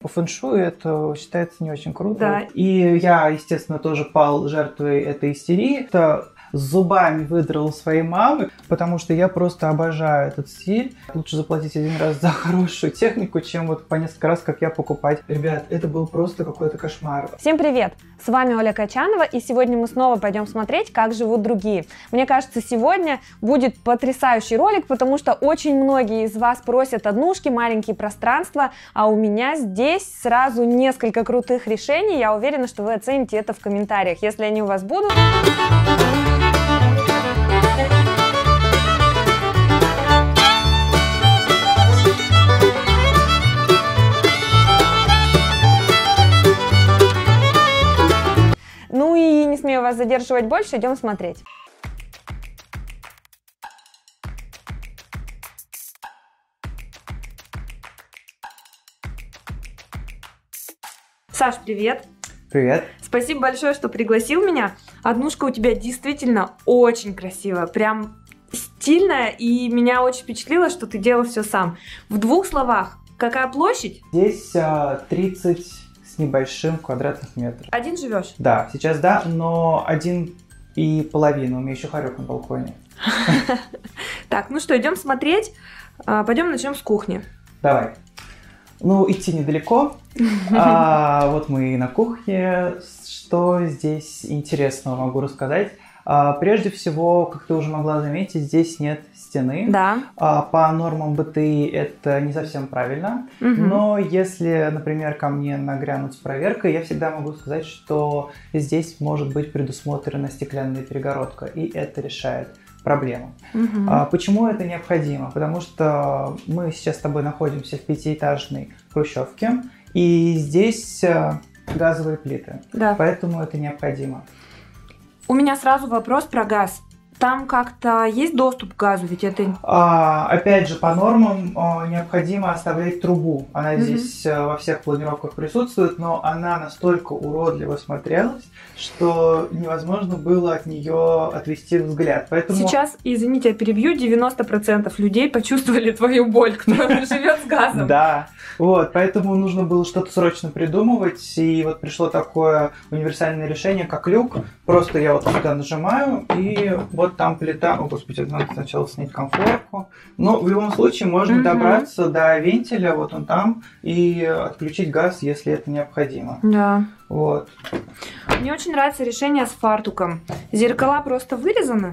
по фэншую это считается не очень круто. Да. И я, естественно, тоже пал жертвой этой истерии. Это с зубами выдрал своей мамы, потому что я просто обожаю этот стиль. Лучше заплатить один раз за хорошую технику, чем вот по несколько раз, как я, покупать. Ребят, это был просто какой-то кошмар. Всем привет! С вами Оля Качанова, и сегодня мы снова пойдем смотреть, как живут другие. Мне кажется, сегодня будет потрясающий ролик, потому что очень многие из вас просят однушки, маленькие пространства, а у меня здесь сразу несколько крутых решений. Я уверена, что вы оцените это в комментариях, если они у вас будут. Ну и не смею вас задерживать больше, идем смотреть. Саш, привет! Привет! Спасибо большое, что пригласил меня. Однушка у тебя действительно очень красивая, прям стильная, и меня очень впечатлило, что ты делал все сам. В двух словах, какая площадь? Здесь 30 с небольшим квадратных метров. Один живешь? Да, сейчас да, но 1,5. У меня еще хорек на балконе. Так, ну что, идем смотреть. Пойдем начнем с кухни. Давай. Ну, идти недалеко. Вот мы и на кухне. Что здесь интересного могу рассказать? Прежде всего, как ты уже могла заметить, здесь нет стены. Да. По нормам БТИ это не совсем правильно. Но если, например, ко мне нагрянут с проверкой, я всегда могу сказать, что здесь может быть предусмотрена стеклянная перегородка, и это решает проблему. Почему это необходимо? Потому что мы сейчас с тобой находимся в пятиэтажной хрущевке, и здесь газовые плиты. Да. Поэтому это необходимо. У меня сразу вопрос про газ. Там как-то есть доступ к газу? Ведь это... Опять же, по нормам необходимо оставлять трубу. Она здесь во всех планировках присутствует, но она настолько уродливо смотрелась, что невозможно было от нее отвести взгляд. Поэтому... Сейчас, извините, я перебью, 90% людей почувствовали твою боль, кто живет с газом. Да, вот, поэтому нужно было что-то срочно придумывать, и вот пришло такое универсальное решение, как люк. Просто я вот сюда нажимаю, и вот там плита. О, господи, надо сначала снять комфорку. Но в любом случае можно добраться до вентиля, вот он там, и отключить газ, если это необходимо. Да. Вот. Мне очень нравится решение с фартуком. Зеркала просто вырезаны?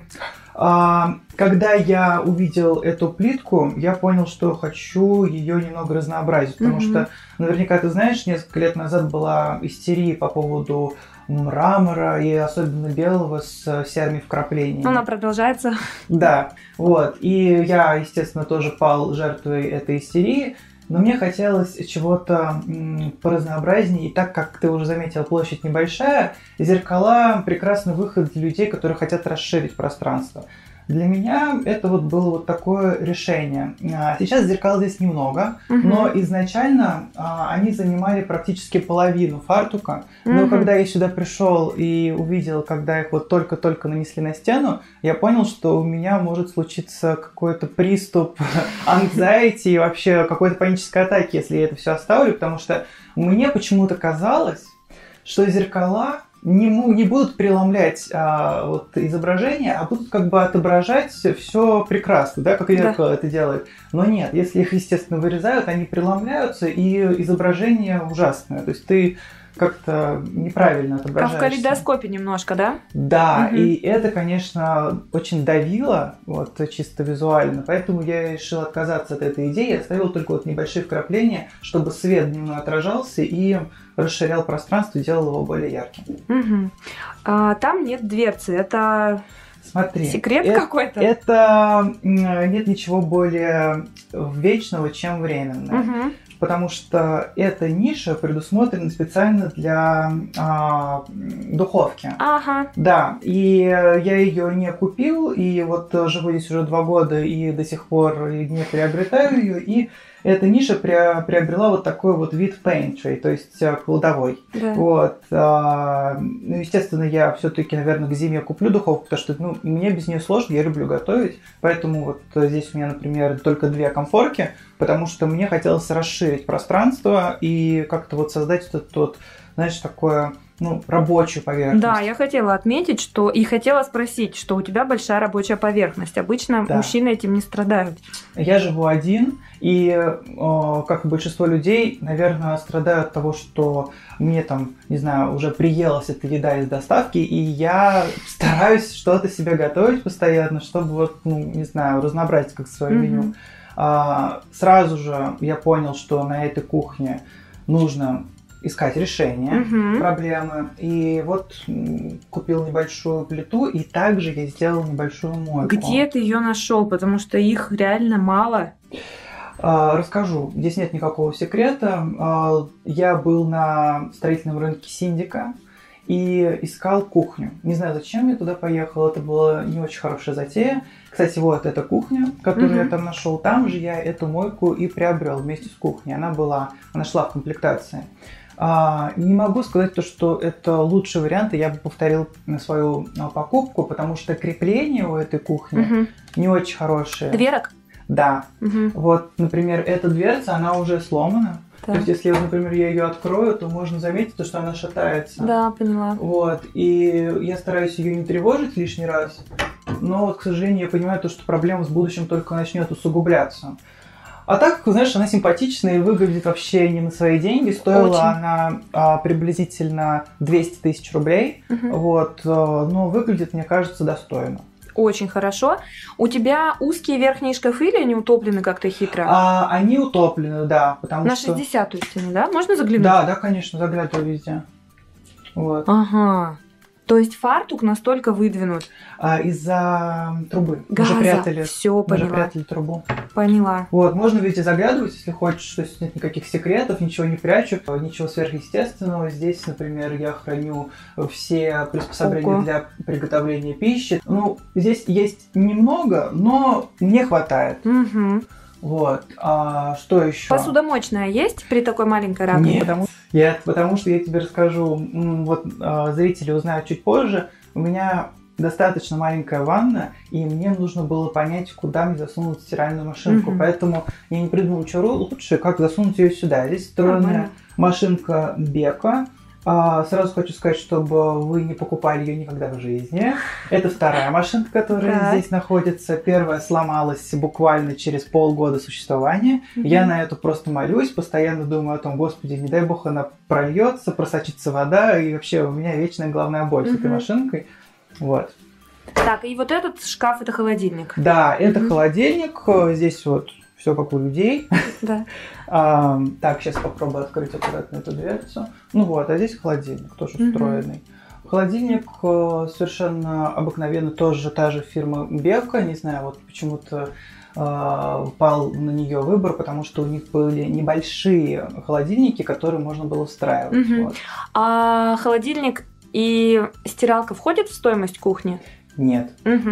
Когда я увидел эту плитку, я понял, что хочу ее немного разнообразить, потому что, наверняка ты знаешь, несколько лет назад была истерия по поводу мрамора и особенно белого с серыми вкраплениями. Она продолжается. Да, вот. И я, естественно, тоже пал жертвой этой истерии, но мне хотелось чего-то поразнообразнее. И так как ты уже заметил, площадь небольшая, зеркала – прекрасный выход для людей, которые хотят расширить пространство. Для меня это вот было вот такое решение. Сейчас зеркал здесь немного, но изначально они занимали практически половину фартука. Но когда я сюда пришел и увидел, когда их вот только-только нанесли на стену, я понял, что у меня может случиться какой-то приступ anxiety и вообще какой-то панической атаки, если я это все оставлю, потому что мне почему-то казалось, что зеркала не будут преломлять вот, изображение, а будут как бы отображать все прекрасно, да, как зеркало это делает. Но нет, если их, естественно, вырезают, они преломляются, и изображение ужасное. То есть ты как-то неправильно отображаешься. Как в калейдоскопе немножко, да? Да, и это, конечно, очень давило, вот, чисто визуально, поэтому я решил отказаться от этой идеи, оставил только вот небольшие вкрапления, чтобы свет дневной отражался и расширял пространство, делал его более ярким. Там нет дверцы, это... Смотри, секрет какой-то? Это нет ничего более вечного, чем временное. Потому что эта ниша предусмотрена специально для духовки. Да, и я ее не купил, и вот живу здесь уже 2 года, и до сих пор не приобретаю ее, и эта ниша приобрела вот такой вот вид pantry, то есть кладовой. Да. Вот. Ну, естественно, я все-таки, наверное, к зиме куплю духовку, потому что мне без нее сложно, я люблю готовить. Поэтому вот здесь у меня, например, только 2 комфорки, потому что мне хотелось расширить пространство и как-то вот создать этот вот, знаешь, такое... рабочую поверхность. Да, я хотела отметить, что и хотела спросить, что у тебя большая рабочая поверхность. Обычно мужчины этим не страдают. Я живу один, и, как и большинство людей, наверное, страдаю от того, что мне там, не знаю, уже приелась эта еда из доставки, и я стараюсь что-то себе готовить постоянно, чтобы вот, не знаю, разнообразить как свое меню. Сразу же я понял, что на этой кухне нужно искать решение проблемы. И вот купил небольшую плиту, и также я сделал небольшую мойку. Где ты ее нашел? Потому что их реально мало. Расскажу. Здесь нет никакого секрета. Я был на строительном рынке Синдика и искал кухню. Не знаю, зачем я туда поехал. Это была не очень хорошая затея. Кстати, вот эта кухня, которую я там нашел. Там же я эту мойку и приобрел вместе с кухней. Она шла в комплектации. Не могу сказать то, что это лучший вариант, и я бы повторил свою покупку, потому что крепление у этой кухни не очень хорошее. Дверок? Да. Вот, например, эта дверца, она уже сломана. То есть, если, например, я ее открою, то можно заметить, что она шатается. Да, поняла. Вот, и я стараюсь ее не тревожить лишний раз, но, вот, к сожалению, я понимаю то, что проблема с будущим только начнет усугубляться. А так, знаешь, она симпатичная и выглядит вообще не на свои деньги. Стоила она приблизительно 200 тысяч рублей. Вот, но выглядит, мне кажется, достойно. Очень хорошо. У тебя узкие верхние шкафы или они утоплены как-то хитро? Они утоплены, да. Потому на что... 60-ю стену, да? Можно заглянуть? Да, конечно, заглядываю везде. Вот. Ага. То есть фартук настолько выдвинут? Из-за трубы. Газа. Мы же прятали, Всё, поняла. прятали трубу. Поняла. Вот, можно везде заглядывать, если хочешь, то есть нет никаких секретов, ничего не прячу, ничего сверхъестественного. Здесь, например, я храню все приспособления для приготовления пищи. Здесь есть немного, но мне хватает. Вот. Что еще? Посудомоечная есть при такой маленькой раковине? Нет, потому что я тебе расскажу, вот зрители узнают чуть позже, у меня достаточно маленькая ванна, и мне нужно было понять, куда мне засунуть стиральную машинку, поэтому я не придумал, что лучше, как засунуть ее сюда. Здесь встроенная машинка Beko. Сразу хочу сказать, чтобы вы не покупали ее никогда в жизни. Это вторая машинка, которая здесь находится. Первая сломалась буквально через полгода существования. Я на эту просто молюсь, постоянно думаю о том, господи, не дай бог она прольется, просочится вода, и вообще у меня вечная головная боль с этой машинкой. Вот. Так, и вот этот шкаф — это холодильник? Да, это холодильник. Здесь вот все как у людей. Да. Так, сейчас попробую открыть аккуратно эту дверцу. А здесь холодильник, тоже встроенный. Холодильник совершенно обыкновенно, тоже та же фирма Beko. Не знаю, вот почему-то пал на нее выбор, потому что у них были небольшие холодильники, которые можно было встраивать. Вот. А холодильник и стиралка входят в стоимость кухни? Нет.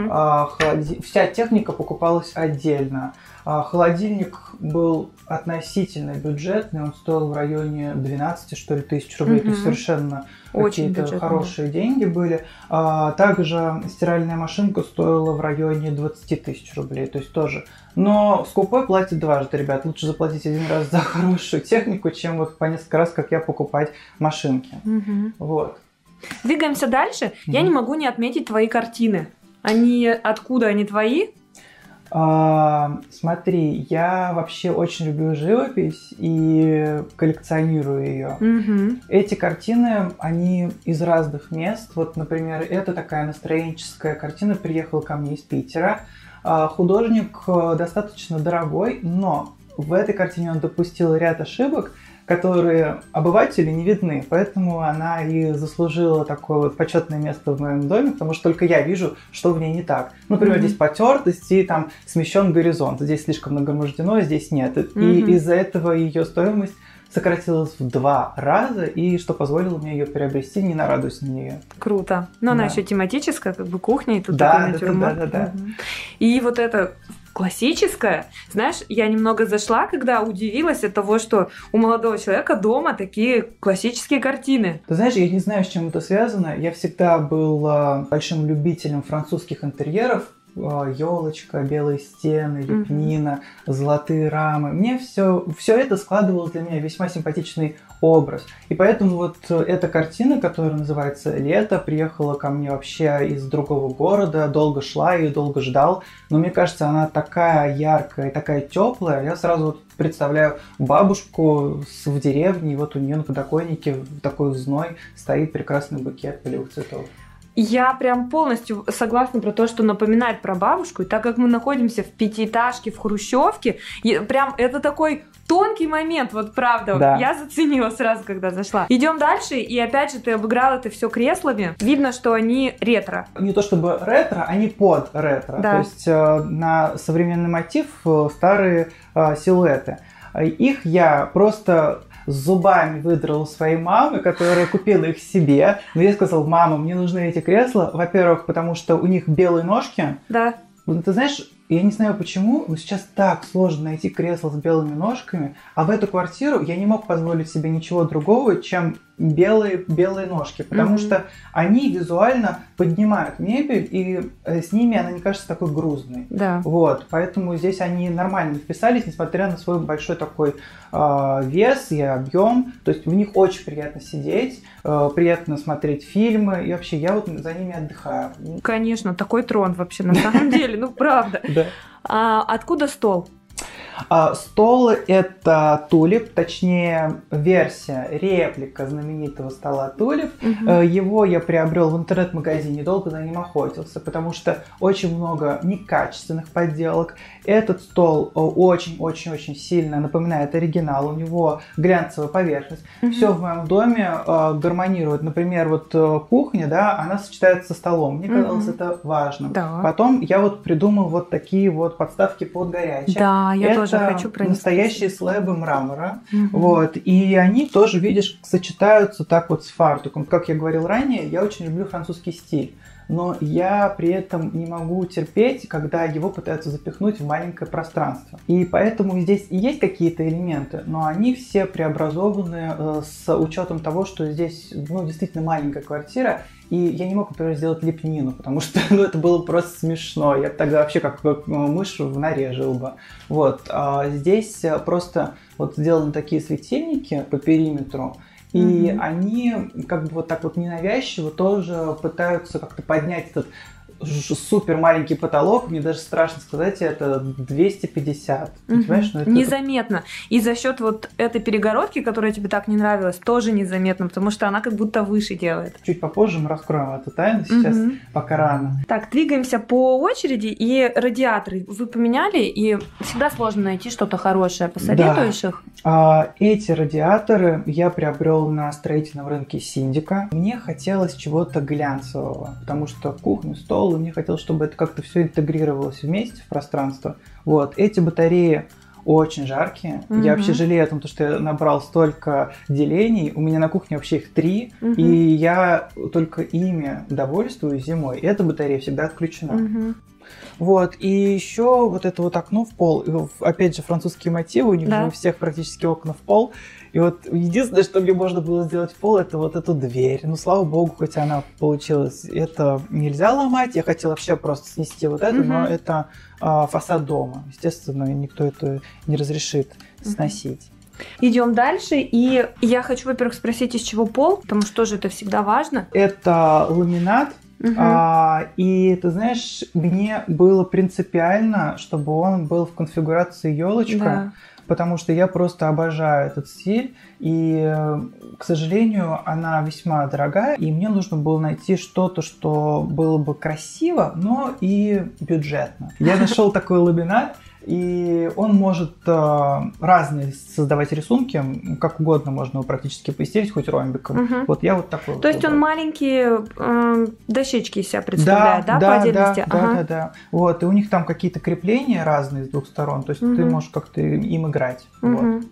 Вся техника покупалась отдельно. Холодильник был относительно бюджетный, он стоил в районе 12, что ли, тысяч рублей, то есть совершенно какие-то хорошие деньги были. Также стиральная машинка стоила в районе 20 тысяч рублей, то есть тоже. Но скупой платит дважды, ребят. Лучше заплатить один раз за хорошую технику, чем вот по несколько раз, как я, покупать машинки. Вот. Двигаемся дальше. Я не могу не отметить твои картины. Откуда они твои? Смотри, я вообще очень люблю живопись и коллекционирую ее. Эти картины, они из разных мест. Вот, например, это такая настроенческая картина, приехала ко мне из Питера. Художник достаточно дорогой, но в этой картине он допустил ряд ошибок, которые обывателю не видны, поэтому она и заслужила такое вот почетное место в моем доме, потому что только я вижу, что в ней не так. Например, здесь потертость и там смещен горизонт, здесь слишком нагромождено, здесь нет. И из-за этого ее стоимость сократилась в 2 раза, и что позволило мне ее приобрести, не нарадуюсь на нее. Круто. Но она еще тематическая, как бы кухня, и тут такой натюрморт. Да. И вот это классическое. Знаешь, я немного зашла, когда удивилась от того, что у молодого человека дома такие классические картины. Ты знаешь, я не знаю, с чем это связано. Я всегда был большим любителем французских интерьеров. Елочка, белые стены, лепнина, золотые рамы. Мне все это складывалось для меня весьма симпатичный образ. И поэтому вот эта картина, которая называется «Лето», приехала ко мне вообще из другого города, долго шла и долго ждал. Но мне кажется, она такая яркая и такая теплая. Я сразу вот представляю бабушку в деревне, и вот у нее на подоконнике в такой зной стоит прекрасный букет полевых цветов. Я прям полностью согласна про то, что напоминает про бабушку. И так как мы находимся в пятиэтажке, в хрущевке, прям это такой тонкий момент, вот правда. Да. Я заценила сразу, когда зашла. Идем дальше, и опять же ты обыграл это все креслами. Видно, что они ретро. Не то чтобы ретро, они под ретро. Да. То есть на современный мотив старые силуэты. Их я просто с зубами выдрала у своей мамы, которая купила их себе. Но я сказала: мама, мне нужны эти кресла. Во-первых, потому что у них белые ножки. Да. Ты знаешь, я не знаю почему, но сейчас так сложно найти кресло с белыми ножками, а в эту квартиру я не мог позволить себе ничего другого, чем белые ножки, потому что они визуально поднимают мебель, и с ними она не кажется такой грузной. Да. Вот, поэтому здесь они нормально вписались, несмотря на свой большой такой вес и объем. То есть в них очень приятно сидеть, приятно смотреть фильмы, и вообще я вот за ними отдыхаю. Конечно, такой трон вообще на самом деле, ну правда. Откуда стол? Стол — это тулип, точнее версия, реплика знаменитого стола тулип. Его я приобрел в интернет-магазине, долго за ним охотился, потому что очень много некачественных подделок. Этот стол очень-очень-очень сильно напоминает оригинал, у него глянцевая поверхность. Все в моем доме гармонирует. Например, вот кухня, да, она сочетается со столом. Мне казалось это важным. Да. Потом я вот придумал вот такие вот подставки под горячее. Да, я тоже хочу Это пронести. настоящие слэбы мрамора. Вот. И они тоже, видишь, сочетаются так вот с фартуком. Как я говорил ранее, я очень люблю французский стиль. Но я при этом не могу терпеть, когда его пытаются запихнуть в маленькое пространство. И поэтому здесь и есть какие-то элементы, но они все преобразованы с учетом того, что здесь действительно маленькая квартира. И я не мог, например, сделать лепнину, потому что это было просто смешно. Я тогда вообще как мышь в норе жил бы. Вот. А здесь просто вот сделаны такие светильники по периметру, и они как бы вот так вот ненавязчиво тоже пытаются как-то поднять этот супер маленький потолок. Мне даже страшно сказать, это 250. Понимаешь? Но это незаметно. И за счет вот этой перегородки, которая тебе так не нравилась, тоже незаметно, потому что она как будто выше делает. Чуть попозже мы раскроем эту тайну, сейчас пока рано. Так, двигаемся по очереди. И радиаторы вы поменяли, и всегда сложно найти что-то хорошее. Посоветуешь их? Эти радиаторы я приобрел на строительном рынке Синдика. Мне хотелось чего-то глянцевого, потому что кухня, стол, и мне хотелось, чтобы это как-то все интегрировалось вместе в пространство. Вот. Эти батареи очень жаркие. Я вообще жалею о том, что я набрал столько делений. У меня на кухне вообще их 3, и я только ими довольствуюсь зимой. Эта батарея всегда отключена. Вот, и еще вот это вот окно в пол, опять же, французские мотивы, у них же у всех практически окна в пол. И вот единственное, что мне можно было сделать в пол, это вот эту дверь. Ну, слава богу, хоть она получилась. Это нельзя ломать, я хотела вообще просто снести вот это, но это фасад дома. Естественно, никто это не разрешит сносить. Идем дальше, и я хочу, во-первых, спросить, из чего пол, потому что тоже это всегда важно. Это ламинат. И ты знаешь, мне было принципиально, чтобы он был в конфигурации елочка, потому что я просто обожаю этот стиль, и, к сожалению, она весьма дорогая, и мне нужно было найти что-то, что было бы красиво, но и бюджетно. Я нашел такой ламинат, и он может разные создавать рисунки, как угодно можно его практически постелить, хоть ромбиком. Вот я вот такой. То есть он маленькие дощечки из себя представляет, да, по отдельности? Да. Вот, и у них там какие-то крепления разные с двух сторон, то есть ты можешь как-то им играть. Вот.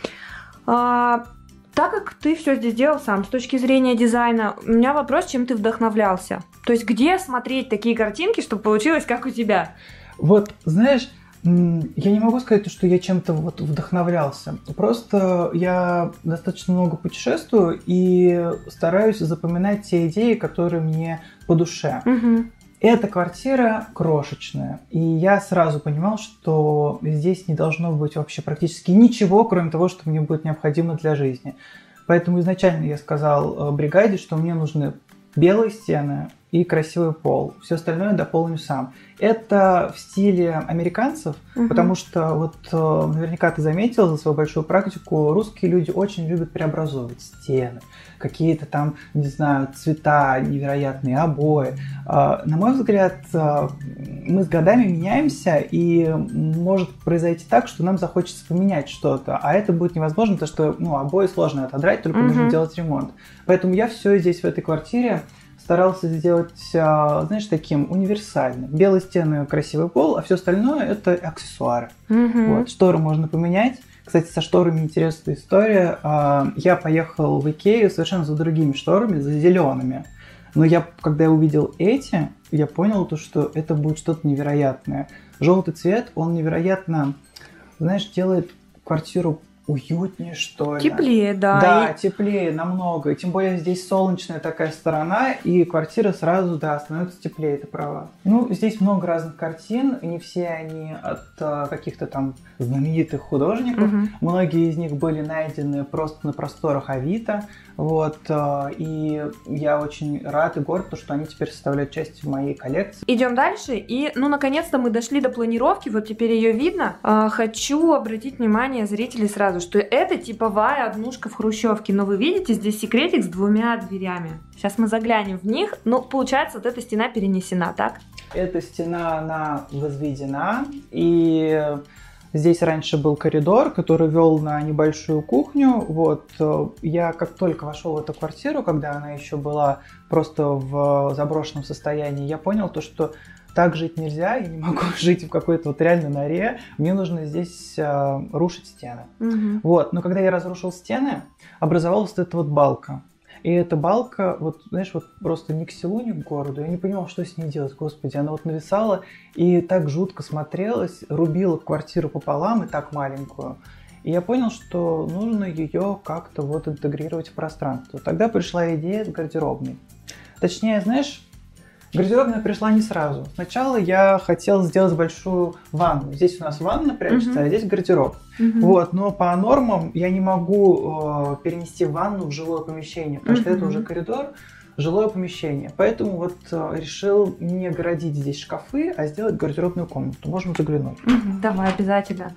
Так как ты все здесь делал сам, с точки зрения дизайна, у меня вопрос, чем ты вдохновлялся? То есть где смотреть такие картинки, чтобы получилось как у тебя? Вот, знаешь, Я не могу сказать, что я чем-то вот вдохновлялся. Просто я достаточно много путешествую и стараюсь запоминать те идеи, которые мне по душе. Эта квартира крошечная, и я сразу понимал, что здесь не должно быть вообще практически ничего, кроме того, что мне будет необходимо для жизни. Поэтому изначально я сказал бригаде, что мне нужны белые стены и красивый пол. Все остальное дополню сам. Это в стиле американцев, потому что вот наверняка ты заметил за свою большую практику, русские люди очень любят преобразовывать стены, какие-то там, не знаю, цвета невероятные, обои. На мой взгляд, мы с годами меняемся, и может произойти так, что нам захочется поменять что-то, а это будет невозможно, потому что обои сложно отодрать, только нужно делать ремонт. Поэтому я все здесь в этой квартире старался сделать, знаешь, таким универсальным. Белые стены, красивый пол, а все остальное это аксессуары. Вот, шторы можно поменять. Кстати, со шторами интересная история. Я поехал в Икею совершенно за другими шторами, за зелеными. Но когда я увидел эти, я понял, что это будет что-то невероятное. Желтый цвет, он невероятно, знаешь, делает квартиру уютнее, что ли. Теплее, да. Да, теплее намного. И тем более здесь солнечная такая сторона, и квартира сразу, да, становится теплее, ты права. Здесь много разных картин, и не все они от каких-то там знаменитых художников. Многие из них были найдены просто на просторах Авито. Вот, и я очень рад и горд, что они теперь составляют часть моей коллекции. Идем дальше, и, наконец-то мы дошли до планировки, вот теперь ее видно. Хочу обратить внимание зрителей сразу, что это типовая однушка в хрущевке, но вы видите, здесь секретик с 2 дверями. Сейчас мы заглянем в них, получается, вот эта стена перенесена, так? Эта стена, она возведена, и здесь раньше был коридор, который вел на небольшую кухню. Вот, я как только вошел в эту квартиру, когда она еще была просто в заброшенном состоянии, я понял что так жить нельзя, я не могу жить в какой-то вот реально норе, мне нужно здесь рушить стены. Вот, но когда я разрушил стены, образовалась вот эта вот балка. И эта балка, вот, знаешь, вот просто ни к селу, ни к городу. Я не понимал, что с ней делать, господи. Она вот нависала и так жутко смотрелась, рубила квартиру пополам и так маленькую. И я понял, что нужно ее как-то вот интегрировать в пространство. Тогда пришла идея с гардеробной. Точнее, знаешь, гардеробная пришла не сразу. Сначала я хотел сделать большую ванну. Здесь у нас ванна прячется, а здесь гардероб. Вот, но по нормам я не могу перенести ванну в жилое помещение, потому что это уже коридор, жилое помещение. Поэтому вот решил не городить здесь шкафы, а сделать гардеробную комнату. Можно заглянуть. Давай, обязательно.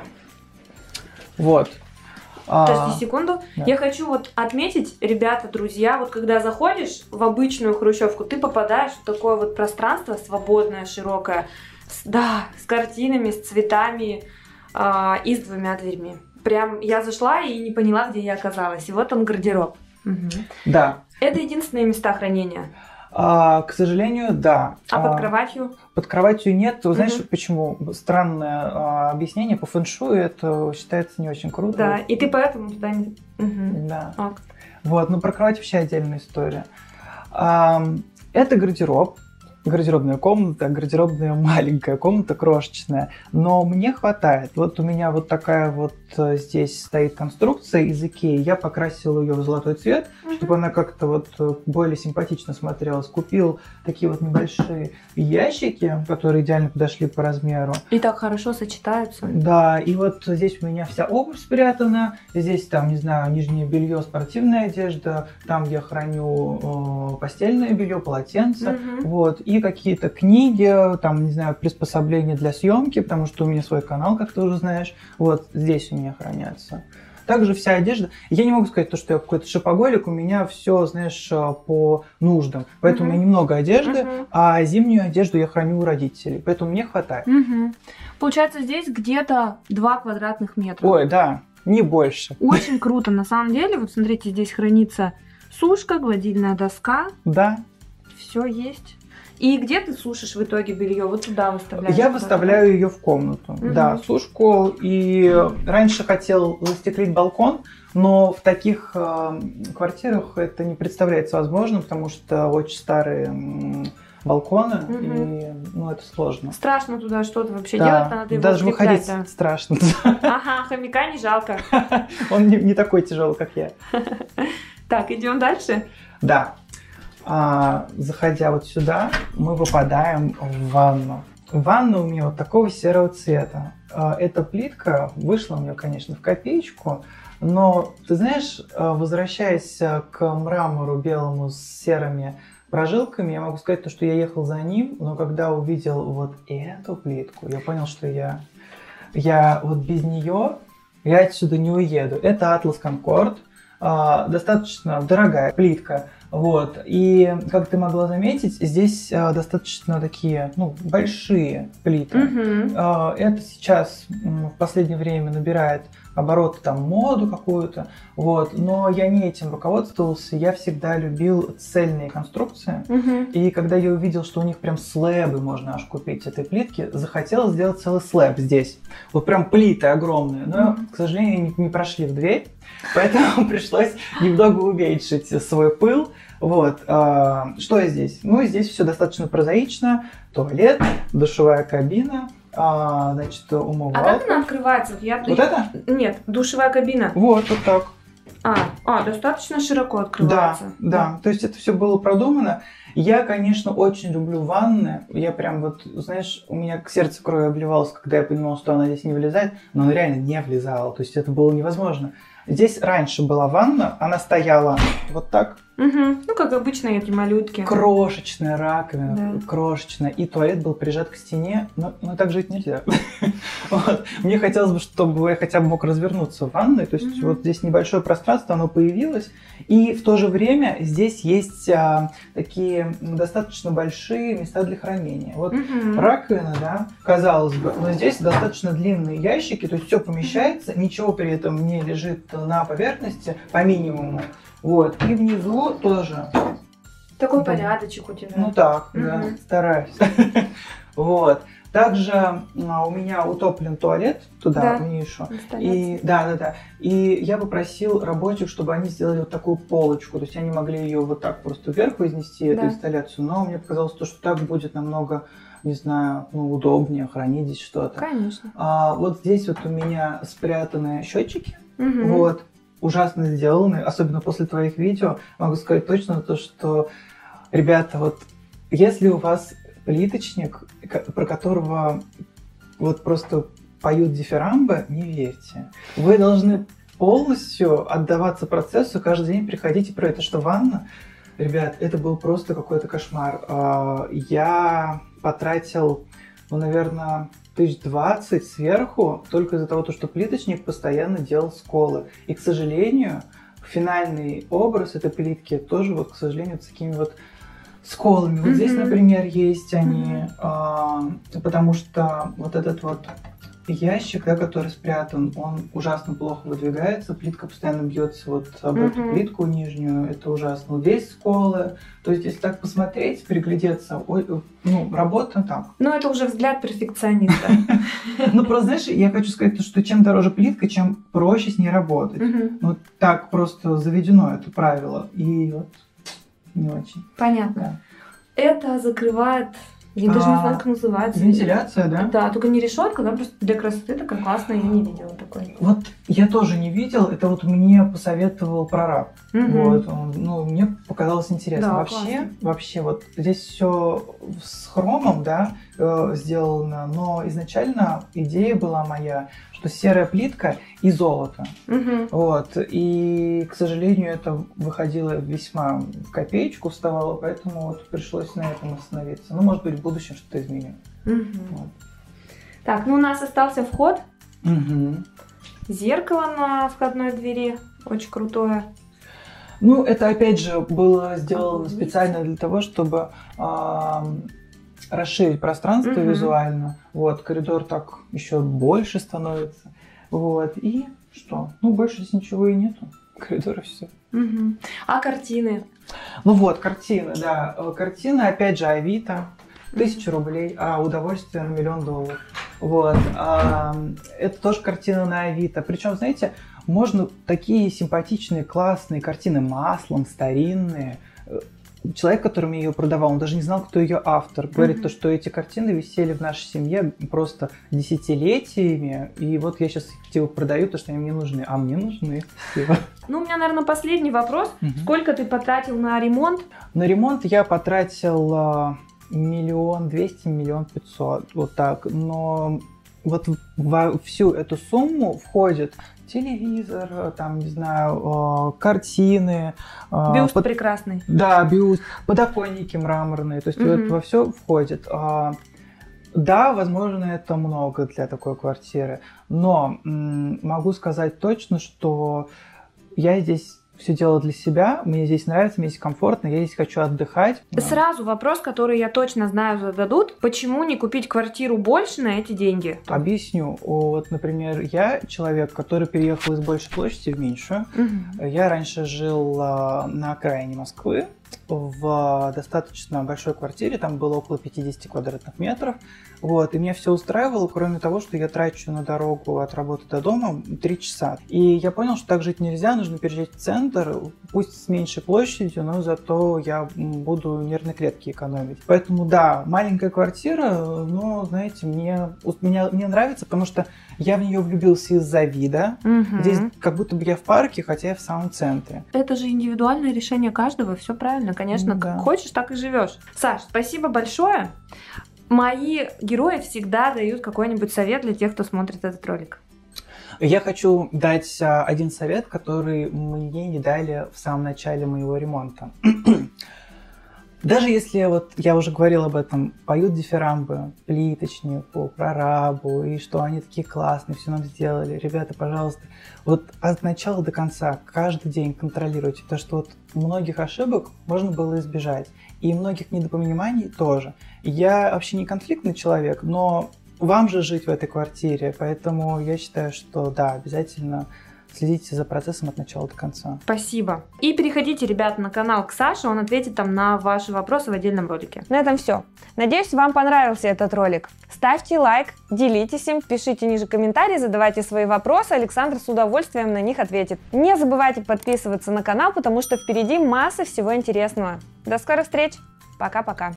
Вот. Подожди секунду. Да. Я хочу вот отметить, ребята, друзья, вот когда заходишь в обычную хрущевку, ты попадаешь в такое вот пространство свободное, широкое, с картинами, с цветами и с 2 дверьми. Прям я зашла и не поняла, где я оказалась. И вот он гардероб. Да. Это единственные места хранения? К сожалению, да. А под кроватью? Под кроватью нет. Знаешь, почему? Странное объяснение по фэншую, это считается не очень круто. Да, и ты поэтому туда не... Да. Вот, но про кровать вообще отдельная история. Это гардероб. Гардеробная комната, гардеробная маленькая комната, крошечная. Но мне хватает. Вот у меня вот такая вот здесь стоит конструкция из Икеи. Я покрасил ее в золотой цвет, чтобы она как-то вот более симпатично смотрелась. Купил такие вот небольшие ящики, которые идеально подошли по размеру. И так хорошо сочетаются. Да, и вот здесь у меня вся обувь спрятана. Здесь там, не знаю, нижнее белье, спортивная одежда. Там я храню постельное белье, полотенце. Вот. И какие-то книги, там, не знаю, приспособления для съемки, потому что у меня свой канал, как ты уже знаешь. Вот здесь у меня хранятся. Также вся одежда. Я не могу сказать, что я какой-то шопоголик, у меня все, знаешь, по нуждам. Поэтому у меня немного одежды, а зимнюю одежду я храню у родителей. Поэтому мне хватает. Получается, здесь где-то 2 квадратных метра. Ой, да, не больше. Очень круто, на самом деле. Вот смотрите, здесь хранится сушка, гладильная доска. Да. Все есть. И где ты сушишь в итоге белье? Вот туда выставляешь? Я выставляю ее в комнату. Да, сушку. И раньше хотел застеклить балкон, но в таких квартирах это не представляется возможным, потому что очень старые балконы, и, ну, это сложно. Страшно туда что-то вообще Да, делать, надо его даже укреплять, выходить да. страшно. Ага, хомяка не жалко. Он не такой тяжелый, как я. Так, идем дальше. Да. Заходя вот сюда, мы попадаем в ванну. Ванна у меня вот такого серого цвета. Эта плитка вышла мне, конечно, в копеечку, но, ты знаешь, возвращаясь к мрамору белому с серыми прожилками, я могу сказать, что я ехал за ним, но когда увидел вот эту плитку, я понял, что я вот без нее я отсюда не уеду. Это Atlas Concord, достаточно дорогая плитка. Вот. И, как ты могла заметить, здесь достаточно такие, ну, большие плиты. Это сейчас в последнее время набирает обороты, там, моду какую-то. Вот. Но я не этим руководствовался. Я всегда любил цельные конструкции. И когда я увидел, что у них прям слэбы можно аж купить этой плитки, захотел сделать целый слэб здесь. Вот прям плиты огромные. Но, к сожалению, не прошли в дверь. Поэтому пришлось немного уменьшить свой пыл. Вот. Что здесь? Ну, здесь все достаточно прозаично. Туалет, душевая кабина, значит, умывалка. А как она открывается? Вот это? Нет, душевая кабина. Вот так. Достаточно широко открывается. Да. То есть это все было продумано. Я, конечно, очень люблю ванны. Я прям вот, знаешь, у меня сердце кровью обливалось, когда я понимал, что она здесь не влезает. Но она реально не влезала. То есть это было невозможно. Здесь раньше была ванна, она стояла вот так. Ну, как обычно, эти малютки. Крошечная раковина, крошечная. И туалет был прижат к стене, но так жить нельзя. Вот. Мне хотелось бы, чтобы я хотя бы мог развернуться в ванной. То есть вот здесь небольшое пространство, оно появилось. И в то же время здесь есть такие достаточно большие места для хранения. Вот раковина, да, казалось бы, но здесь достаточно длинные ящики, то есть все помещается, ничего при этом не лежит на поверхности по минимуму. Вот. И внизу тоже. Такой порядочек у тебя. Ну так, да, стараюсь. Вот. Также у меня утоплен туалет туда, в нишу. И, да. И я попросил рабочих, чтобы они сделали вот такую полочку. То есть они могли ее вот так просто вверх вознести, эту инсталляцию. Но мне показалось, что так будет намного, не знаю, удобнее хранить здесь что-то. Конечно. Вот здесь вот у меня спрятаны счетчики. Вот. Ужасно сделаны, особенно после твоих видео. Могу сказать точно то, что, ребята, вот если у вас плиточник, про которого вот просто поют дифирамбы, не верьте. Вы должны полностью отдаваться процессу, каждый день приходить и про это, что ванна. Ребят, это был просто какой-то кошмар. Я потратил, наверное, 20 сверху только из-за того, что плиточник постоянно делал сколы. И, к сожалению, финальный образ этой плитки тоже, вот, к сожалению, с такими вот сколами. Вот здесь, например, есть они, потому что вот этот вот ящик, да, который спрятан, он ужасно плохо выдвигается, плитка постоянно бьется вот об эту плитку нижнюю, это ужасно. Вот здесь сколы, то есть если так посмотреть, приглядеться, работа так. Ну, это уже взгляд перфекциониста. Ну, просто, знаешь, я хочу сказать, что чем дороже плитка, чем проще с ней работать. Вот так просто заведено это правило, и вот не очень. Понятно. Это закрывает... Я даже не знаю, как называется. Вентиляция, да? Да, только не решетка, да, просто для красоты такая классная, я не видела такой. Вот я тоже не видел, это вот мне посоветовал прораб. Вот, мне показалось интересно. Да, вообще, вот здесь все с хромом, да, сделано, но изначально идея была моя, что серая плитка и золото. Вот, и, к сожалению, это выходило весьма в копеечку, вставало, поэтому вот пришлось на этом остановиться. Ну, может быть, в будущем что-то изменю. Вот. Так, у нас остался вход. Зеркало на входной двери, очень крутое. Ну, это, опять же, было сделано специально для того, чтобы расширить пространство визуально. Вот, коридор так еще больше становится. Вот, и что? Ну, больше здесь ничего и нету. Коридор и все. А картины? Ну вот, картины, да. Картины, опять же, Авито. 1000 рублей, удовольствие на $1 000 000. Вот. Это тоже картина на Авито. Причем, знаете, можно такие симпатичные, классные картины маслом, старинные, человек, который мне ее продавал, он даже не знал, кто ее автор. Говорит, то, что эти картины висели в нашей семье просто десятилетиями, и вот я сейчас их типа продаю, потому что они мне нужны. А мне нужны. Ну, у меня, наверное, последний вопрос. Сколько ты потратил на ремонт? На ремонт я потратил 1 200 000 1 500 000, вот так. Но вот во всю эту сумму входит телевизор, там, не знаю, картины. Бюст прекрасный. Да, бюст, подоконники мраморные, то есть вот во все входит. Да, возможно, это много для такой квартиры, но могу сказать точно, что я здесь все делаю для себя, мне здесь нравится, мне здесь комфортно, я здесь хочу отдыхать. Сразу вопрос, который я точно знаю зададут. Почему не купить квартиру больше на эти деньги? Объясню. Вот, например, я человек, который переехал из большей площади в меньшую. Я раньше жил на окраине Москвы, в достаточно большой квартире, там было около 50 квадратных метров. Вот, и меня все устраивало, кроме того, что я трачу на дорогу от работы до дома 3 часа. И я понял, что так жить нельзя, нужно переезжать в центр, пусть с меньшей площадью, но зато я буду нервные клетки экономить. Поэтому да, маленькая квартира, но, знаете, мне нравится, потому что я в нее влюбился из-за вида. Здесь как будто бы я в парке, хотя я в самом центре. Это же индивидуальное решение каждого, все правильно, конечно, как хочешь, так и живешь. Саш, спасибо большое. Мои герои всегда дают какой-нибудь совет для тех, кто смотрит этот ролик. Я хочу дать один совет, который мне не дали в самом начале моего ремонта. Даже если, вот я уже говорил об этом, поют дифирамбы плиточнику, прорабу, и что они такие классные, все нам сделали. Ребята, пожалуйста, вот от начала до конца каждый день контролируйте, потому что вот многих ошибок можно было избежать, и многих недопониманий тоже. Я вообще не конфликтный человек, но вам же жить в этой квартире, поэтому я считаю, что да, обязательно следите за процессом от начала до конца. Спасибо. И переходите, ребята, на канал к Саше, он ответит там на ваши вопросы в отдельном ролике. На этом все. Надеюсь, вам понравился этот ролик. Ставьте лайк, делитесь им, пишите ниже комментарии, задавайте свои вопросы, Александр с удовольствием на них ответит. Не забывайте подписываться на канал, потому что впереди масса всего интересного. До скорых встреч. Пока-пока.